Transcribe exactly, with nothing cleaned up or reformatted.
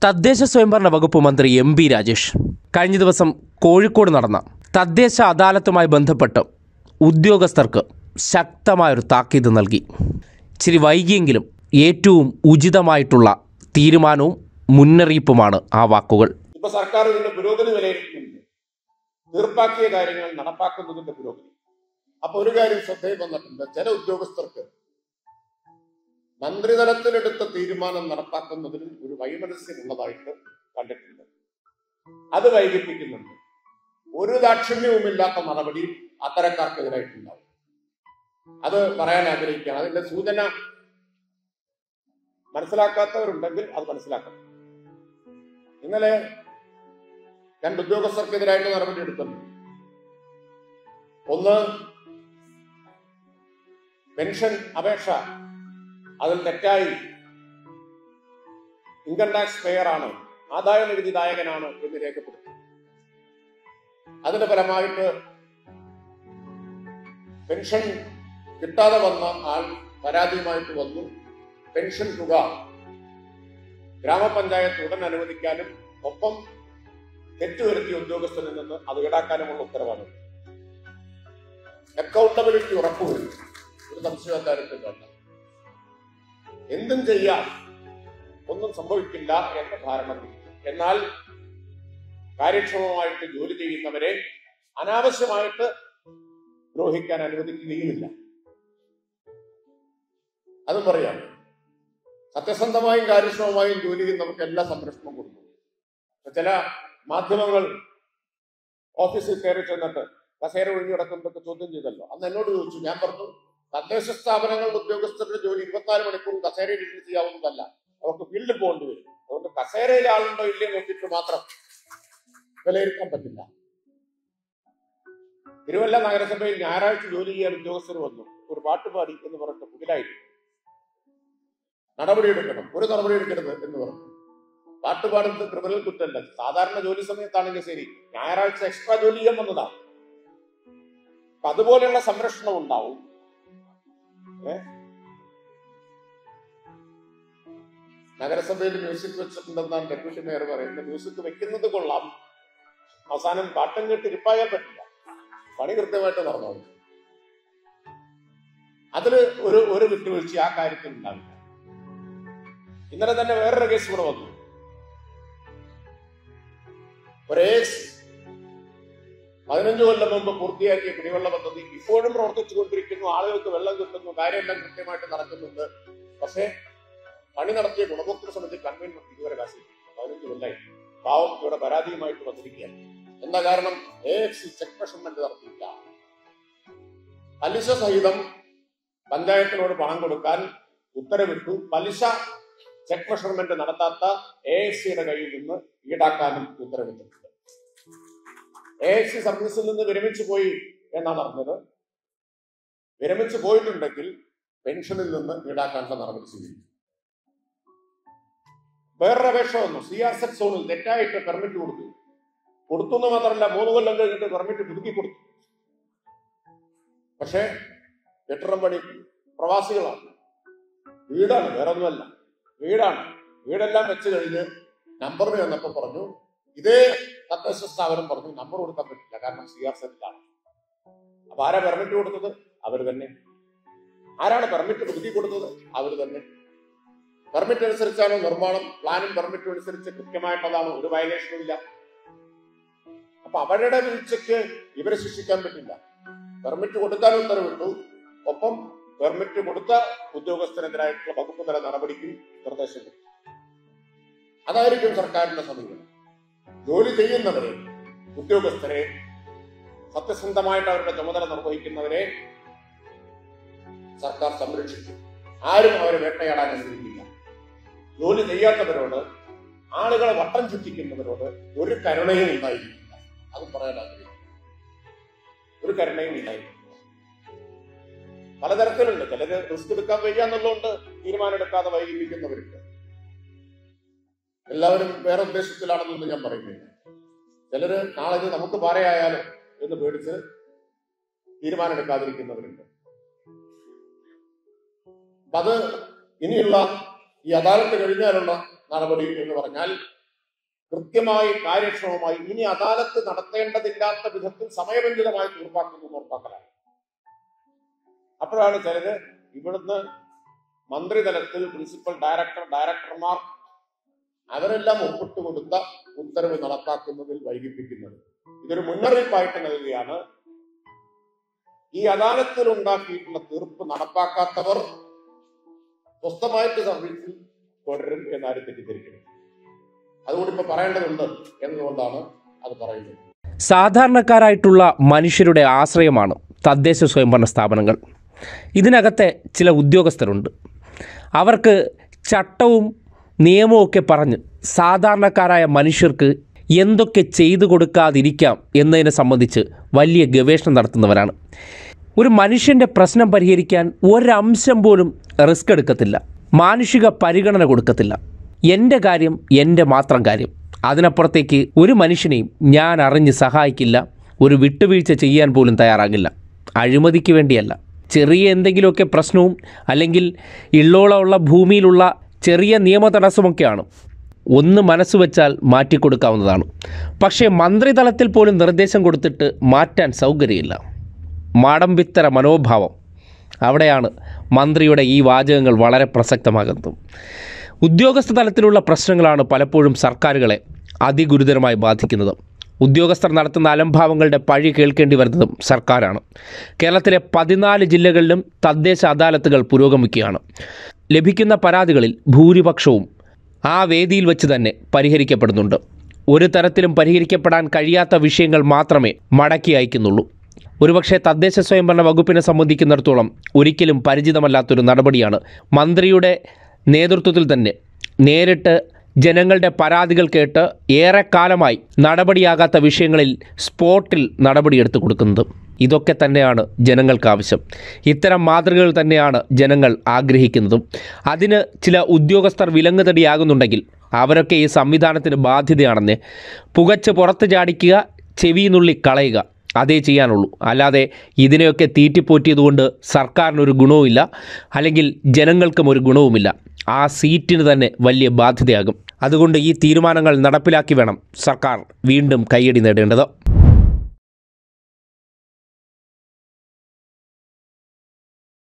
തദ്ദേശ സ്വയംഭരണ വകുപ്പ് മന്ത്രി എം പി രാജേഷ് കഴിഞ്ഞ ദിവസം കോഴിക്കോട് നടന്ന തദ്ദേശ അദാലത്തുമായി ബന്ധപ്പെട്ട് ഉദ്യോഗസ്ഥർക്ക് ശക്തമായൊരു താക്കീത് നൽകി. ഇച്ചിരി വൈകിയെങ്കിലും ഏറ്റവും ഉചിതമായിട്ടുള്ള തീരുമാനവും മുന്നറിയിപ്പുമാണ് ആ വാക്കുകൾ. ഇപ്പൊ സർക്കാർ ഇതിന്റെ പുരോഗതി വിലയിരുത്തുന്നുണ്ട്, തീർപ്പാക്കിയ കാര്യങ്ങൾ നടപ്പാക്കുന്നതിന്റെ പുരോഗതി. അപ്പൊ ഒരു കാര്യം ശ്രദ്ധയിൽ വന്നിട്ടുണ്ട്, ചില ഉദ്യോഗസ്ഥർക്ക് മന്ത്രിതലത്തിലെടുത്ത തീരുമാനം നടപ്പാക്കുന്നതിൽ ഒരു വൈമനസ്യമുള്ളതായിട്ട് കണ്ടിട്ടുണ്ട്. അത് വൈകിപ്പിക്കുന്നുണ്ട്. ഒരു ദാക്ഷിണ്യവുമില്ലാത്ത നടപടി അത്തരക്കാർക്കെതിരായിട്ടുണ്ടാവും. അത് പറയാൻ ആഗ്രഹിക്കുകയാണ്. അതിന്റെ സൂചന മനസ്സിലാക്കാത്തവരുണ്ടെങ്കിൽ അത് മനസ്സിലാക്കണം. ഇന്നലെ രണ്ട് ഉദ്യോഗസ്ഥർക്കെതിരായിട്ട് നടപടി എടുത്തിട്ടുണ്ട്. ഒന്ന്, പെൻഷൻ അപേക്ഷ അതിൽ തെറ്റായി ഇൻകം ടാക്സ് പെയർ ആണ്, ആദായ നികുതിദായകനാണ് എന്ന് രേഖപ്പെടുത്തി. അതിന്റെ ഫലമായിട്ട് പെൻഷൻ കിട്ടാതെ വന്ന ആൾ പരാതിയുമായിട്ട് വന്നു. പെൻഷൻ തുക ഗ്രാമപഞ്ചായത്ത് ഉടൻ അനുവദിക്കാനും ഒപ്പം തെറ്റുവരുത്തിയ ഉദ്യോഗസ്ഥരിൽ നിന്ന് അത് ഈടാക്കാനുമുള്ള ഉത്തരവാണ്. അക്കൗണ്ടബിലിറ്റി ഉറപ്പുവരുത്തി. ഒരു സംശയം അക്കാര്യത്തിൽ വേണ്ട. എന്തും ചെയ്യാം, ഒന്നും സംഭവിക്കില്ല എന്ന ധാരണത്തിൽ. എന്നാൽ കാര്യക്ഷമമായിട്ട് ജോലി ചെയ്യുന്നവരെ അനാവശ്യമായിട്ട് ദ്രോഹിക്കാൻ അനുവദിക്കുകയുമില്ല. അതും പറയാം. സത്യസന്ധമായും കാര്യക്ഷമമായും ജോലി ചെയ്യുന്നവർക്ക് എല്ലാ സംരക്ഷണവും കൊടുക്കും. ചില മാധ്യമങ്ങൾ ഓഫീസിൽ കയറി ചെന്നിട്ട് കസേര ഒഴിഞ്ഞു കിടക്കുന്നതൊക്കെ ചോദ്യം ചെയ്തല്ലോ. അന്ന് എന്നോട് ചോദിച്ചു. ഞാൻ പറഞ്ഞു, തദ്ദേശ സ്ഥാപനങ്ങളുടെ ഉദ്യോഗസ്ഥരുടെ ജോലി ഇരുപത്തിനാല് മണിക്കൂറും കസേരയിൽ ഇരുന്ന് ചെയ്യാവുന്നതല്ല, അവർക്ക് ഫീൽഡിൽ പോകേണ്ടി വരും. അതുകൊണ്ട് കസേരയിൽ ആളുണ്ടോ ഇല്ലേ നോക്കിയിട്ട് മാത്രം വിലയിരുത്താൻ പറ്റില്ല. തിരുവല്ല നഗരസഭയിൽ ഞായറാഴ്ച ജോലി ചെയ്യാൻ ഉദ്യോഗസ്ഥർ വന്നു. ഒരു പാട്ടുപാടി എന്ന് പറഞ്ഞിട്ട് പുതിലായിരുന്നു. നടപടിയെടുക്കണം, ഒരു നടപടി എടുക്കരുത് എന്ന് പറഞ്ഞു. പാട്ടുപാടുന്നത് ക്രിമിനൽ കുറ്റമല്ല. സാധാരണ ജോലി സമയത്താണെങ്കിൽ ശരി, ഞായറാഴ്ച എക്സ്ട്രാ ജോലി ചെയ്യാൻ വന്നതാണ്. അപ്പൊ അതുപോലെയുള്ള സംരക്ഷണം ഉണ്ടാവും. നഗരസഭയിൽ മ്യൂസിക് വെച്ചിട്ടുണ്ടെന്നാണ് ഡെപ്യൂട്ടി മേയർ പറയുന്നത്. മ്യൂസിക് വെക്കുന്നത് കൊള്ളാം, അവസാനം പാട്ടം കേട്ട് ഇരിപ്പായാൽ പറ്റില്ല. പണി കൃത്യമായിട്ട് നടന്നോളൂ. അതിൽ ഒരു ഒരു വിട്ടുവീഴ്ച ആ കാര്യത്തിൽ ഉണ്ടാവില്ല. ഇന്നലെ തന്നെ വേറൊരു കേസ് കൂടെ വന്നു. ഒരേ പതിനഞ്ചു കൊല്ലം മുമ്പ് പൂർത്തിയാക്കിയ കുടിവെള്ള പദ്ധതി ഇപ്പോഴും പ്രവർത്തിച്ചുകൊണ്ടിരിക്കുന്നു. ആളുകൾക്ക് വെള്ളം കിട്ടുന്നു, കാര്യമെല്ലാം കൃത്യമായിട്ട് നടക്കുന്നുണ്ട്. പക്ഷേ പണി നടത്തിയ ഗുണഭോക്തൃ സമിതി കൺവീനർ ഇതുവരെ കാശിക്കുന്നു. പതിനഞ്ചു കൊല്ലായി പാവം ഇവിടെ പരാതിയുമായിട്ട് വന്നിരിക്കുകയാണ്. എന്താ കാരണം? A F C check measurement നടത്തിയില്ല. പലിശ സഹിതം പഞ്ചായത്തിനോട് പണം കൊടുക്കാൻ ഉത്തരവിട്ടു. പലിശ ചെക്ക് മെഷർമെന്റ് നടത്താത്ത എ എഫ് സിയുടെ കയ്യിൽ നിന്ന് ഈടാക്കാനും ഉത്തരവിട്ടിട്ടുണ്ട്. എ എഫ് സി സർവീസിൽ നിന്ന് വിരമിച്ചു പോയി എന്നാണ് പറഞ്ഞത്. വിരമിച്ചു പോയിട്ടുണ്ടെങ്കിൽ പെൻഷനിൽ നിന്ന് ഈടാക്കാനുള്ള നടപടി സ്വീകരിക്കും. വേറൊരു അപേക്ഷ വന്നു. സി ആർ സെറ്റ് സോണിൽ തെറ്റായിട്ട് പെർമിറ്റ് കൊടുത്തു. കൊടുത്തു എന്ന് മാത്രമല്ല, മൂന്ന് കൊല്ലം കഴിഞ്ഞിട്ട് പെർമിറ്റ് പുതുക്കി കൊടുത്തു. പക്ഷേ കെട്ടിടം പണി പ്രവാസികളാണ്, വീടാണ്, വേറെ ഒന്നുമല്ല, വീടാണ്. വീടെല്ലാം വെച്ച് കഴിഞ്ഞ് നമ്പറിന് ചെന്നപ്പോ പറഞ്ഞു, ഇതേ തദ്ദേശ സ്ഥാപനം പറഞ്ഞു നമ്പർ കൊടുക്കാൻ പറ്റില്ല, കാരണം സി ആർ സെറ്റിലാണ്. അപ്പൊ ആരാ പെർമിറ്റ് കൊടുത്തത്? അവർ തന്നെ. ആരാണ് പെർമിറ്റ് പുതുക്കി കൊടുത്തത്? അവർ തന്നെ. പെർമിറ്റ് അനുസരിച്ചാണ് നിർമ്മാണം. പ്ലാനും പെർമിറ്റും അനുസരിച്ച് കൃത്യമായിട്ടതാണ്, ഒരു വയലേഷനും ഇല്ല. അപ്പൊ അവരുടെ വീഴ്ചയ്ക്ക് ഇവരെ ശിക്ഷിക്കാൻ പറ്റില്ല. പെർമിറ്റ് കൊടുക്കാൻ ഉത്തരവിട്ടു, ഒപ്പം പെർമിറ്റ് കൊടുത്ത ഉദ്യോഗസ്ഥനെതിരായിട്ടുള്ള വകുപ്പ് തല നടപടിക്കും നിർദ്ദേശം കൊടുത്തു. അതായിരിക്കും സർക്കാരിന്റെ സമീപനം. ജോലി ചെയ്യുന്നവരെ, ഉദ്യോഗസ്ഥരെ, സത്യസന്ധമായിട്ട് അവരുടെ ചുമതല നിർവഹിക്കുന്നവരെ സർക്കാർ സംരക്ഷിക്കും. ആരും അവരെ വേട്ടയാടാൻ അനുവദിക്കില്ല. ജോലി ചെയ്യാത്തവരോട്, ആളുകളെ വട്ടം ചുറ്റിക്കുന്നവരോട് ഒരു കരുണയും ഉണ്ടായിരിക്കില്ല. അതും പറയാൻ ആഗ്രഹിക്കുന്നു. ഒരു കരുണയും ഉണ്ടായിരിക്കില്ല. പലതരത്തിലുണ്ട്. ചിലര് റിസ്ക് എടുക്കാൻ വയ്യ എന്നുള്ളതുകൊണ്ട് തീരുമാനം എടുക്കാതെ വൈകിപ്പിക്കുന്നവരുണ്ട്. എല്ലാവരും വേറെ ഉദ്ദേശത്തിലാണെന്നൊന്നും ഞാൻ പറയുന്നില്ല. ചിലര് നാളെ ഇത് നമുക്ക് പാരയായാലോ എന്ന് പേടിച്ച് തീരുമാനം എടുക്കാതിരിക്കുന്നവരുണ്ട്. അത് ഇനിയുള്ള ഈ അദാലത്ത് കഴിഞ്ഞാലുള്ള നടപടി എന്ന് പറഞ്ഞാൽ കൃത്യമായി കാര്യക്ഷമമായി ഇനി അദാലത്ത് നടത്തേണ്ടതില്ലാത്ത വിധത്തിൽ സമയബന്ധിതമായി തീർപ്പാക്കുന്നു ഉറപ്പാക്കലാണ്. അപ്പോഴാണ് ചിലര് ഇവിടുന്ന് മന്ത്രിതലത്തിൽ പ്രിൻസിപ്പൽ ഡയറക്ടർ ഡയറക്ടർമാർ അവരെല്ലാം ഒപ്പിട്ട് കൊടുത്ത ഉത്തരവ് നടപ്പാക്കുന്നതിൽ വൈകിപ്പിക്കുന്നത്. ഇതൊരു മുന്നറിയിപ്പായിട്ട് നൽകുകയാണ്. ഈ അദാലത്തിൽ ഉണ്ടാക്കിയിട്ടുള്ള തീർപ്പ് നടപ്പാക്കാത്തവർ സ്വസ്ഥമായിട്ട് സർവീസിൽ തുടരും എന്നാരും തെറ്റിദ്ധരിക്കുന്നത്. അതുകൊണ്ട് ഇപ്പൊ പറയേണ്ടതുണ്ട് എന്നതുകൊണ്ടാണ് അത് പറയുന്നത്. സാധാരണക്കാരായിട്ടുള്ള മനുഷ്യരുടെ ആശ്രയമാണ് തദ്ദേശ സ്വയംഭരണ സ്ഥാപനങ്ങൾ. ഇതിനകത്തെ ചില ഉദ്യോഗസ്ഥരുണ്ട്. അവർക്ക് ചട്ടവും നിയമവും ഒക്കെ പറഞ്ഞ് സാധാരണക്കാരായ മനുഷ്യർക്ക് എന്തൊക്കെ ചെയ്തു കൊടുക്കാതിരിക്കാം എന്നതിനെ സംബന്ധിച്ച് വലിയ ഗവേഷണം നടത്തുന്നവരാണ്. ഒരു മനുഷ്യൻ്റെ പ്രശ്നം പരിഹരിക്കാൻ ഒരംശം പോലും റിസ്ക് എടുക്കത്തില്ല, മാനുഷിക പരിഗണന കൊടുക്കത്തില്ല. എൻ്റെ കാര്യം എൻ്റെ മാത്രം കാര്യം, അതിനപ്പുറത്തേക്ക് ഒരു മനുഷ്യനെയും ഞാൻ അറിഞ്ഞ് സഹായിക്കില്ല, ഒരു വിട്ടുവീഴ്ച ചെയ്യാൻ പോലും തയ്യാറാകില്ല. അഴിമതിക്ക് വേണ്ടിയല്ല, ചെറിയ എന്തെങ്കിലുമൊക്കെ പ്രശ്നവും അല്ലെങ്കിൽ ഇള്ളോളമുള്ള ഭൂമിയിലുള്ള ചെറിയ നിയമ തടസ്സമൊക്കെയാണ്, ഒന്ന് മനസ്സ് വെച്ചാൽ മാറ്റിക്കൊടുക്കാവുന്നതാണ്. പക്ഷേ മന്ത്രിതലത്തിൽ പോലും നിർദ്ദേശം കൊടുത്തിട്ട് മാറ്റാൻ സൗകര്യമില്ല. മാടമ്പിത്തര മനോഭാവം, അവിടെയാണ് മന്ത്രിയുടെ ഈ വാചകങ്ങൾ വളരെ പ്രസക്തമാകുന്നത്. ഉദ്യോഗസ്ഥ തലത്തിലുള്ള പ്രശ്നങ്ങളാണ് പലപ്പോഴും സർക്കാരുകളെ അതിഗുരുതരമായി ബാധിക്കുന്നത്. ഉദ്യോഗസ്ഥർ നടത്തുന്ന അലംഭാവങ്ങളുടെ പഴി കേൾക്കേണ്ടി വരുന്നതും സർക്കാരാണ്. കേരളത്തിലെ പതിനാല് ജില്ലകളിലും തദ്ദേശ അദാലത്തുകൾ പുരോഗമിക്കുകയാണ്. ലഭിക്കുന്ന പരാതികളിൽ ഭൂരിപക്ഷവും ആ വേദിയിൽ വെച്ച് തന്നെ പരിഹരിക്കപ്പെടുന്നുണ്ട്. ഒരു തരത്തിലും പരിഹരിക്കപ്പെടാൻ കഴിയാത്ത വിഷയങ്ങൾ മാത്രമേ മടക്കി അയക്കുന്നുള്ളൂ. ഒരുപക്ഷെ തദ്ദേശ സ്വയംഭരണ വകുപ്പിനെ സംബന്ധിക്കുന്നിടത്തോളം ഒരിക്കലും പരിചിതമല്ലാത്തൊരു നടപടിയാണ് മന്ത്രിയുടെ നേതൃത്വത്തിൽ തന്നെ നേരിട്ട് ജനങ്ങളുടെ പരാതികൾ കേട്ട് ഏറെക്കാലമായി നടപടിയാകാത്ത വിഷയങ്ങളിൽ സ്പോട്ടിൽ നടപടിയെടുത്തു കൊടുക്കുന്നത്. ഇതൊക്കെ തന്നെയാണ് ജനങ്ങൾക്ക് ആവശ്യം. ഇത്തരം മാതൃകകൾ തന്നെയാണ് ജനങ്ങൾ ആഗ്രഹിക്കുന്നതും. അതിന് ചില ഉദ്യോഗസ്ഥർ വിലങ്ങുതടിയാകുന്നുണ്ടെങ്കിൽ അവരൊക്കെ ഈ സംവിധാനത്തിന് ബാധ്യതയാണെന്ന് പുകച്ച് പുറത്ത് ചാടിക്കുക, ചെവിനുള്ളി കളയുക, അതേ ചെയ്യാനുള്ളൂ. അല്ലാതെ ഇതിനെയൊക്കെ തീറ്റിപ്പോറ്റിയതുകൊണ്ട് സർക്കാരിനൊരു ഗുണവുമില്ല, അല്ലെങ്കിൽ ജനങ്ങൾക്കും ഒരു ഗുണവുമില്ല. ആ സീറ്റിന് തന്നെ വലിയ ബാധ്യതയാകും. അതുകൊണ്ട് ഈ തീരുമാനങ്ങൾ നടപ്പിലാക്കി വേണം സർക്കാർ വീണ്ടും കയ്യടി നേടേണ്ടത്.